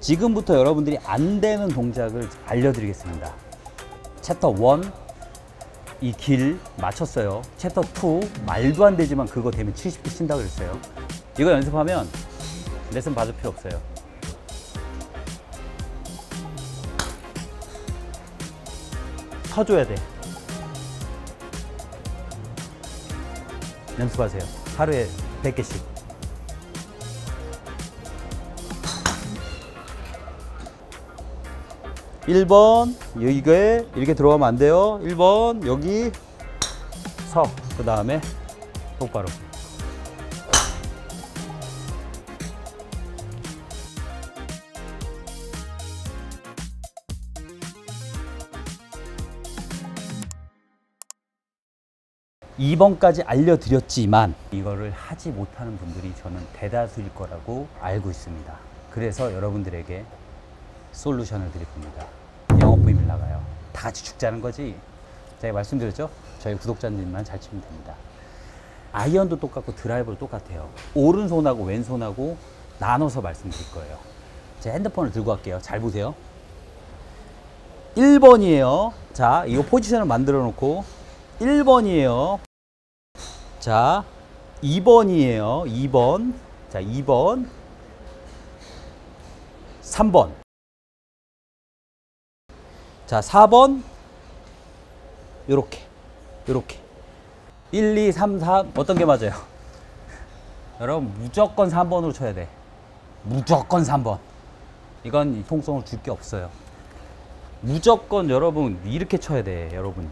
지금부터 여러분들이 안 되는 동작을 알려드리겠습니다. 챕터 1 이 길 맞췄어요. 챕터 2 말도 안 되지만 그거 되면 70개 친다고 그랬어요. 이거 연습하면 레슨 받을 필요 없어요. 서줘야 돼. 연습하세요. 하루에 100개씩. 일 번 이게 이렇게 들어가면 안 돼요. 1번 여기 서. 그 다음에 똑바로. 이 번까지 알려드렸지만 이거를 하지 못하는 분들이 저는 대다수일 거라고 알고 있습니다. 그래서 여러분들에게 솔루션을 드릴 겁니다. 영업 비밀 나가요. 다 같이 죽자는 거지. 제가 말씀드렸죠? 저희 구독자님만 잘 치면 됩니다. 아이언도 똑같고 드라이버도 똑같아요. 오른손하고 왼손하고 나눠서 말씀드릴 거예요. 제 핸드폰을 들고 갈게요. 잘 보세요. 1번이에요. 자, 이거 포지션을 만들어 놓고 1번이에요. 자, 2번이에요. 2번. 자, 2번. 3번. 자, 4번. 요렇게. 1, 2, 3, 4. 어떤 게 맞아요? 여러분, 무조건 3번으로 쳐야 돼. 무조건 3번. 이건 통성을 줄 게 없어요. 무조건 여러분, 이렇게 쳐야 돼. 여러분,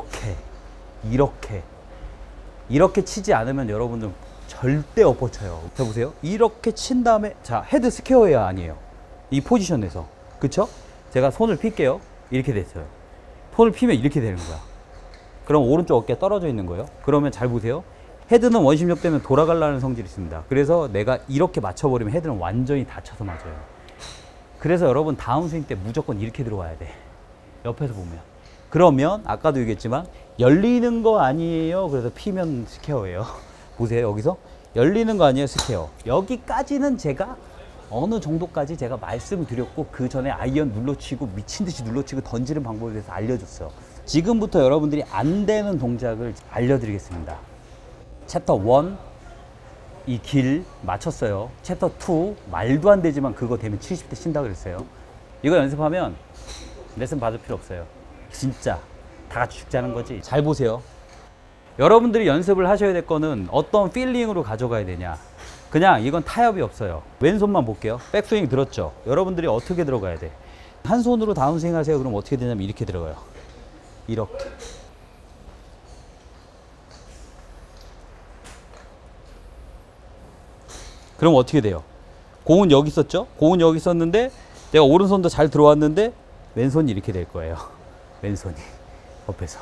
이렇게 치지 않으면 여러분들 절대 엎어쳐요. 자, 보세요. 이렇게 친 다음에, 자, 헤드 스퀘어야 아니에요. 이 포지션에서. 그쵸? 제가 손을 필게요. 이렇게 됐어요. 손을 피면 이렇게 되는 거야. 그럼 오른쪽 어깨가 떨어져 있는 거예요. 그러면 잘 보세요. 헤드는 원심력 때문에 돌아가려는 성질이 있습니다. 그래서 내가 이렇게 맞춰버리면 헤드는 완전히 닫혀서 맞아요. 그래서 여러분 다운스윙 때 무조건 이렇게 들어와야 돼. 옆에서 보면. 그러면 아까도 얘기했지만 열리는 거 아니에요. 그래서 피면 스퀘어예요. 보세요. 여기서 열리는 거 아니에요. 스퀘어. 여기까지는 제가 어느 정도까지 제가 말씀드렸고 그 전에 아이언 눌러치고 미친듯이 눌러치고 던지는 방법에 대해서 알려줬어요. 지금부터 여러분들이 안 되는 동작을 알려드리겠습니다. 챕터 1 이 길 맞췄어요. 챕터 2 말도 안 되지만 그거 되면 70대 친다고 그랬어요. 이거 연습하면 레슨 받을 필요 없어요. 진짜 다 같이 죽자는 거지. 잘 보세요. 여러분들이 연습을 하셔야 될 거는 어떤 필링으로 가져가야 되냐. 그냥 이건 타협이 없어요. 왼손만 볼게요. 백스윙 들었죠? 여러분들이 어떻게 들어가야 돼? 한 손으로 다운스윙 하세요. 그럼 어떻게 되냐면 이렇게 들어가요. 이렇게. 그럼 어떻게 돼요? 공은 여기 있었죠? 공은 여기 있었는데 내가 오른손도 잘 들어왔는데 왼손이 이렇게 될 거예요. 왼손이 옆에서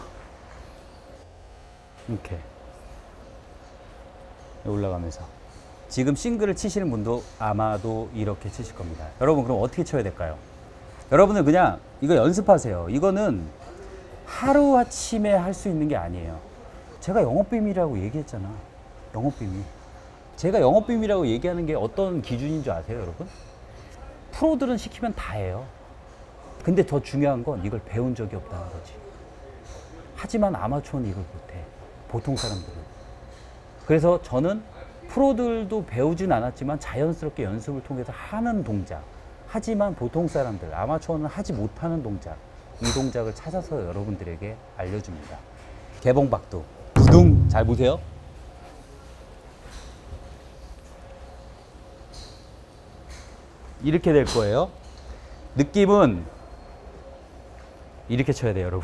이렇게 올라가면서. 지금 싱글을 치시는 분도 아마도 이렇게 치실 겁니다. 여러분 그럼 어떻게 쳐야 될까요? 여러분은 그냥 이거 연습하세요. 이거는 하루아침에 할 수 있는 게 아니에요. 제가 영업비밀이라고 얘기했잖아. 영업비밀. 제가 영업비밀이라고 얘기하는 게 어떤 기준인 줄 아세요, 여러분? 프로들은 시키면 다 해요. 근데 더 중요한 건 이걸 배운 적이 없다는 거지. 하지만 아마추어는 이걸 못해. 보통 사람들은. 그래서 저는 프로들도 배우진 않았지만 자연스럽게 연습을 통해서 하는 동작. 하지만 보통 사람들, 아마추어는 하지 못하는 동작. 이 동작을 찾아서 여러분들에게 알려줍니다. 개봉박도. 두둥. 잘 보세요. 이렇게 될 거예요. 느낌은 이렇게 쳐야 돼요, 여러분.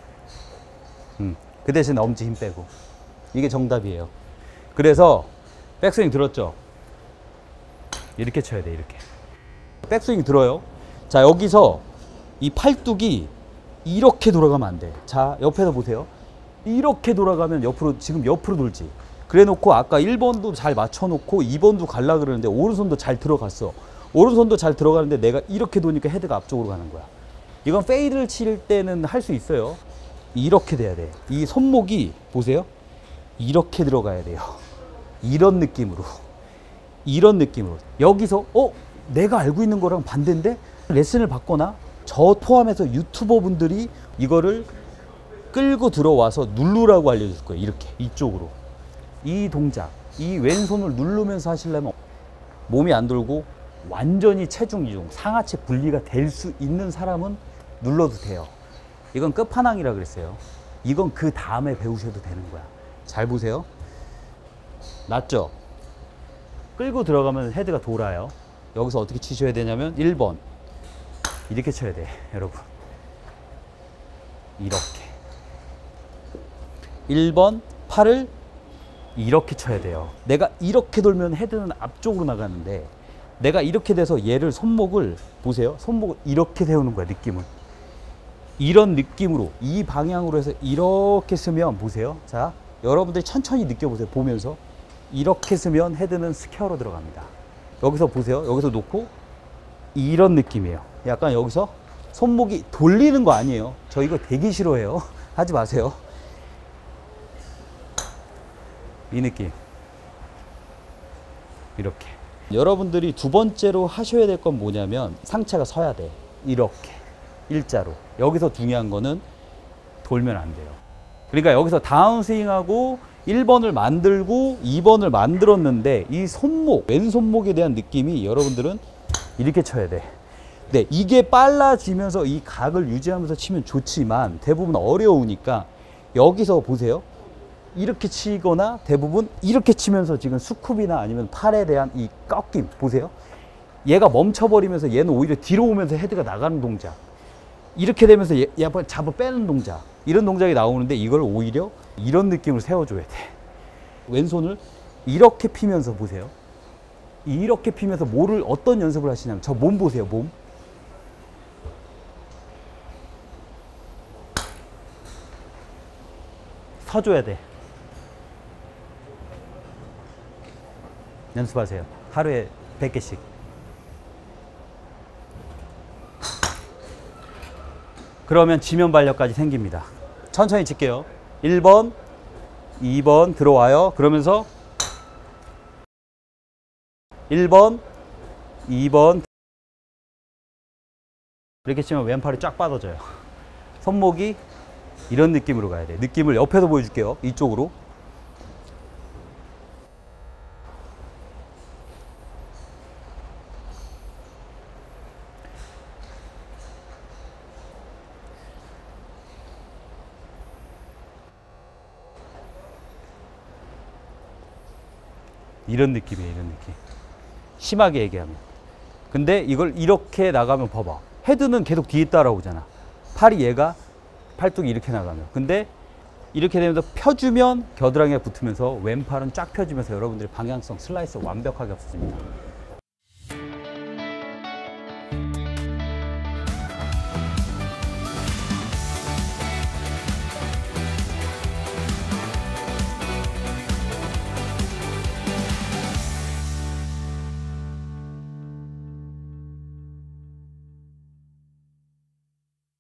그 대신 엄지 힘 빼고. 이게 정답이에요. 그래서 백스윙 들었죠? 이렇게 쳐야 돼, 이렇게. 백스윙 들어요. 자, 여기서 이 팔뚝이 이렇게 돌아가면 안 돼. 자, 옆에서 보세요. 이렇게 돌아가면 옆으로, 지금 옆으로 돌지. 그래 놓고 아까 1번도 잘 맞춰 놓고 2번도 갈라 그러는데 오른손도 잘 들어갔어. 오른손도 잘 들어가는데 내가 이렇게 도니까 헤드가 앞쪽으로 가는 거야. 이건 페이드를 칠 때는 할 수 있어요. 이렇게 돼야 돼. 이 손목이 보세요. 이렇게 들어가야 돼요. 이런 느낌으로. 여기서 내가 알고 있는 거랑 반대인데 레슨을 받거나 저 포함해서 유튜버 분들이 이거를 끌고 들어와서 누르라고 알려줄 거예요. 이렇게 이쪽으로 이 동작, 이 왼손을 누르면서 하시려면 몸이 안 돌고 완전히 체중 이동, 상하체 분리가 될 수 있는 사람은 눌러도 돼요. 이건 끝판왕이라 그랬어요. 이건 그 다음에 배우셔도 되는 거야. 잘 보세요. 맞죠? 끌고 들어가면 헤드가 돌아요. 여기서 어떻게 치셔야 되냐면 1번 이렇게 쳐야 돼, 여러분. 이렇게 1번 팔을 이렇게 쳐야 돼요. 내가 이렇게 돌면 헤드는 앞쪽으로 나가는데 내가 이렇게 돼서 얘를 손목을 보세요. 손목을 이렇게 세우는 거야, 느낌은. 이런 느낌으로 이 방향으로 해서 이렇게 쓰면 보세요. 자, 여러분들이 천천히 느껴보세요. 보면서 이렇게 쓰면 헤드는 스퀘어로 들어갑니다. 여기서 보세요. 여기서 놓고 이런 느낌이에요. 약간 여기서 손목이 돌리는 거 아니에요. 저 이거 되게 싫어해요. 하지 마세요. 이 느낌. 이렇게. 여러분들이 두 번째로 하셔야 될 건 뭐냐면 상체가 서야 돼. 이렇게 일자로. 여기서 중요한 거는 돌면 안 돼요. 그러니까 여기서 다운스윙하고 1번을 만들고 2번을 만들었는데 이 손목, 왼손목에 대한 느낌이 여러분들은 이렇게 쳐야 돼. 네, 이게 빨라지면서 이 각을 유지하면서 치면 좋지만 대부분 어려우니까 여기서 보세요. 이렇게 치거나 대부분 이렇게 치면서 지금 스쿱이나 아니면 팔에 대한 이 꺾임 보세요. 얘가 멈춰버리면서 얘는 오히려 뒤로 오면서 헤드가 나가는 동작. 이렇게 되면서 얘 잡아 빼는 동작. 이런 동작이 나오는데 이걸 오히려 이런 느낌으로 세워줘야 돼. 왼손을 이렇게 피면서 보세요. 이렇게 피면서 뭐를 어떤 연습을 하시냐면 저 몸 보세요. 몸. 서줘야 돼. 연습하세요. 하루에 100개씩. 그러면 지면 발력까지 생깁니다. 천천히 칠게요. 1번, 2번 들어와요. 그러면서 1번, 2번 이렇게 치면 왼팔이 쫙 뻗어져요. 손목이 이런 느낌으로 가야 돼. 느낌을 옆에서 보여줄게요. 이쪽으로. 이런 느낌이에요. 이런 느낌. 심하게 얘기하면. 근데 이걸 이렇게 나가면 봐봐. 헤드는 계속 뒤에 따라오잖아. 팔이 얘가 팔뚝이 이렇게 나가면. 근데 이렇게 되면서 펴주면 겨드랑이가 붙으면서 왼팔은 쫙 펴주면서 여러분들의 방향성 슬라이스 완벽하게 없어집니다.